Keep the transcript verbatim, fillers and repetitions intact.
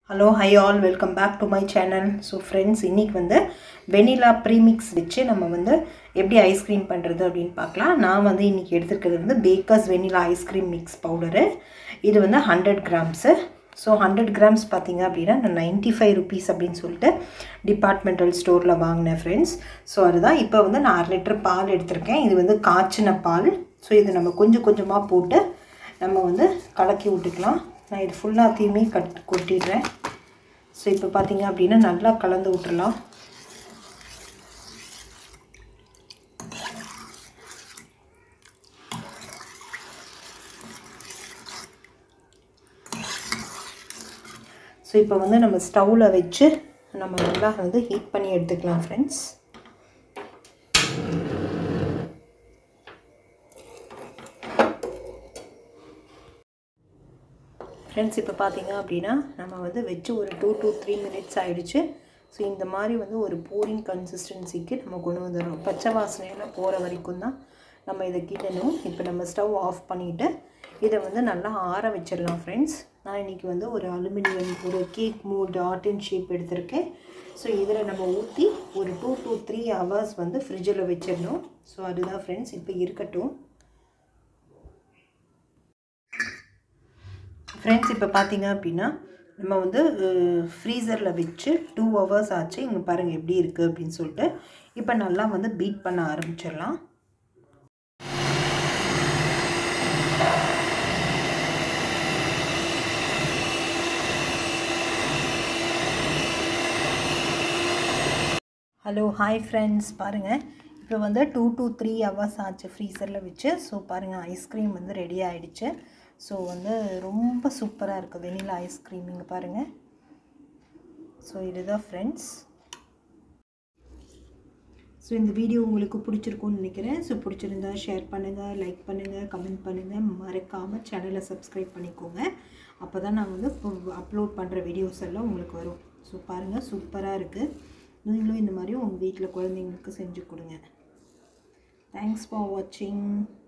Hello, hi all, welcome back to my channel. So friends, இன்னைக்கு வந்து vanilla premix வச்சு நம்ம வந்து எப்படி ice cream பண்றது அப்படினு பார்க்கலாம். நான் வந்து இன்னைக்கு எடுத்துக்கிறது வந்து Baker's vanilla ice cream mix powder. இது வந்து one hundred grams. So one hundred grams பாத்தீங்க அப்படினா ninety-five rupees அப்படினு சொல்லிட்டு டிபார்ட்மெண்டல் ஸ்டோர்ல வாங்குனேன் friends. So அதுதான் இப்போ வந்து நான் one லிட்டர் பால் எடுத்துர்க்கேன். இது வந்து காய்ச்சின பால். So இது நம்ம கொஞ்சம் கொஞ்சமா போட்டு நம்ம வந்து கலக்கி விட்டுக்கலாம். நான் இது ஃபுல்லாத்தையுமே கட் கொட்டிடுறேன். ஸோ இப்போ பார்த்தீங்க அப்படின்னா நல்லா கலந்து விட்டுறலாம். ஸோ இப்போ வந்து நம்ம ஸ்டவ்வில் வச்சு நம்ம நல்லா வந்து ஹீட் பண்ணி எடுத்துக்கலாம் ஃப்ரெண்ட்ஸ். ஃப்ரெண்ட்ஸ் இப்போ பார்த்தீங்க அப்படின்னா நம்ம வந்து வச்சு ஒரு டூ டு த்ரீ மினிட்ஸ் ஆகிடுச்சு. ஸோ இந்த மாதிரி வந்து ஒரு போரிங் கன்சிஸ்டன்சிக்கு நம்ம கொண்டு வந்துடணும். பச்சை வாசனையெல்லாம் போகிற வரைக்கும் தான் நம்ம இதை கிட்டணும். இப்போ நம்ம ஸ்டவ் ஆஃப் பண்ணிவிட்டு இதை வந்து நல்லா ஆற வச்சிடலாம் ஃப்ரெண்ட்ஸ். நான் இன்றைக்கி வந்து ஒரு அலுமினியம் ஒரு கேக் மூட் டாட் இன் ஷேப் எடுத்திருக்கேன். ஸோ இதில் நம்ம ஊற்றி ஒரு டூ டு த்ரீ ஹவர்ஸ் வந்து ஃப்ரிட்ஜில் வச்சிடணும். ஸோ அதுதான் ஃப்ரெண்ட்ஸ் இப்போ இருக்கட்டும். ஃப்ரெண்ட்ஸ் இப்போ பார்த்தீங்க அப்படின்னா நம்ம வந்து ஃப்ரீசரில் வச்சு டூ ஹவர்ஸ் ஆச்சு. இங்கே பாருங்கள் எப்படி இருக்குது அப்படின்னு சொல்லிட்டு இப்போ நல்லா வந்து பீட் பண்ண ஆரம்பிச்சிடலாம். ஹலோ ஹாய் ஃப்ரெண்ட்ஸ், பாருங்கள் இப்போ வந்து டூ டு த்ரீ ஹவர்ஸ் ஆச்சு ஃப்ரீசரில் வச்சு. ஸோ பாருங்கள் ஐஸ்கிரீம் வந்து ரெடி ஆகிடுச்சு. ஸோ வந்து ரொம்ப சூப்பராக இருக்குது வெனிலா ஐஸ்கிரீம். இங்கே பாருங்கள். ஸோ இதுதான் ஃப்ரெண்ட்ஸ். ஸோ இந்த வீடியோ உங்களுக்கு பிடிச்சிருக்கும்னு நினைக்கிறேன். ஸோ பிடிச்சிருந்தா ஷேர் பண்ணுங்கள், லைக் பண்ணுங்கள், கமெண்ட் பண்ணுங்கள், மறக்காமல் சேனலை சப்ஸ்கிரைப் பண்ணிக்கோங்க. அப்போ தான் நான் வந்து அப்லோட் பண்ணுற வீடியோஸ் எல்லாம் உங்களுக்கு வரும். ஸோ பாருங்கள் சூப்பராக இருக்குது. நீங்களும் இந்த மாதிரி உங்கள் வீட்டில் குழந்தைங்களுக்கு செஞ்சு கொடுங்க. தேங்க்ஸ் ஃபார் வாட்சிங்.